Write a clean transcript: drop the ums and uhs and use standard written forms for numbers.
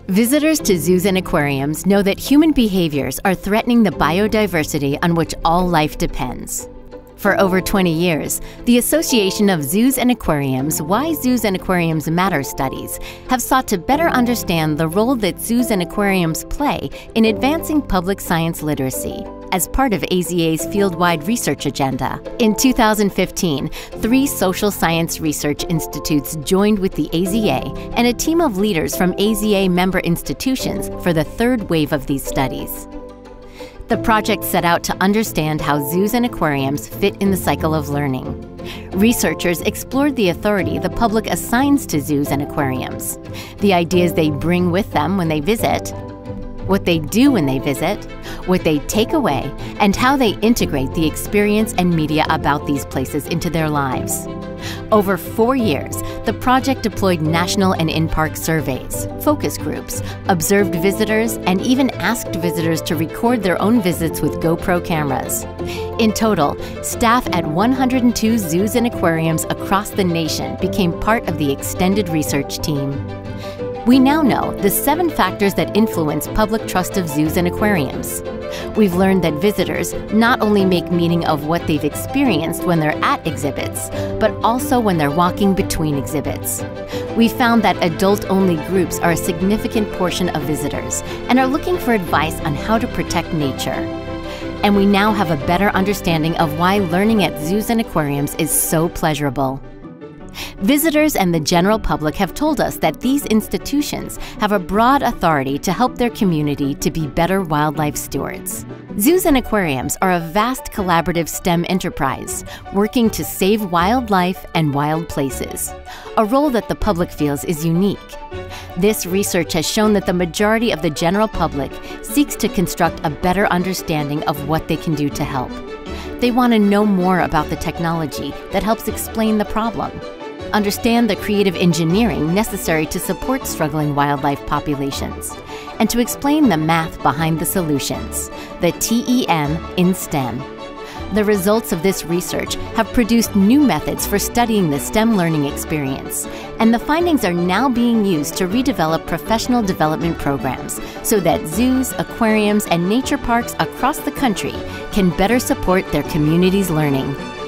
Visitors to zoos and aquariums know that human behaviors are threatening the biodiversity on which all life depends. For over 20 years, the Association of Zoos and Aquariums, Why Zoos and Aquariums Matter studies have sought to better understand the role that zoos and aquariums play in advancing public science literacy as part of AZA's field-wide research agenda. In 2015, 3 social science research institutes joined with the AZA and a team of leaders from AZA member institutions for the 3rd wave of these studies. The project set out to understand how zoos and aquariums fit in the cycle of learning. Researchers explored the authority the public assigns to zoos and aquariums, the ideas they bring with them when they visit, what they do when they visit, what they take away, and how they integrate the experience and media about these places into their lives. Over 4 years, the project deployed national and in-park surveys, focus groups, observed visitors, and even asked visitors to record their own visits with GoPro cameras. In total, staff at 102 zoos and aquariums across the nation became part of the extended research team. We now know the 7 factors that influence public trust of zoos and aquariums. We've learned that visitors not only make meaning of what they've experienced when they're at exhibits, but also when they're walking between exhibits. We found that adult-only groups are a significant portion of visitors and are looking for advice on how to protect nature. And we now have a better understanding of why learning at zoos and aquariums is so pleasurable. Visitors and the general public have told us that these institutions have a broad authority to help their community to be better wildlife stewards. Zoos and aquariums are a vast collaborative STEM enterprise working to save wildlife and wild places, a role that the public feels is unique. This research has shown that the majority of the general public seeks to construct a better understanding of what they can do to help. They want to know more about the technology that helps explain the problem, understand the creative engineering necessary to support struggling wildlife populations, and to explain the math behind the solutions, the TEM in STEM. The results of this research have produced new methods for studying the STEM learning experience, and the findings are now being used to redevelop professional development programs so that zoos, aquariums, and nature parks across the country can better support their communities' learning.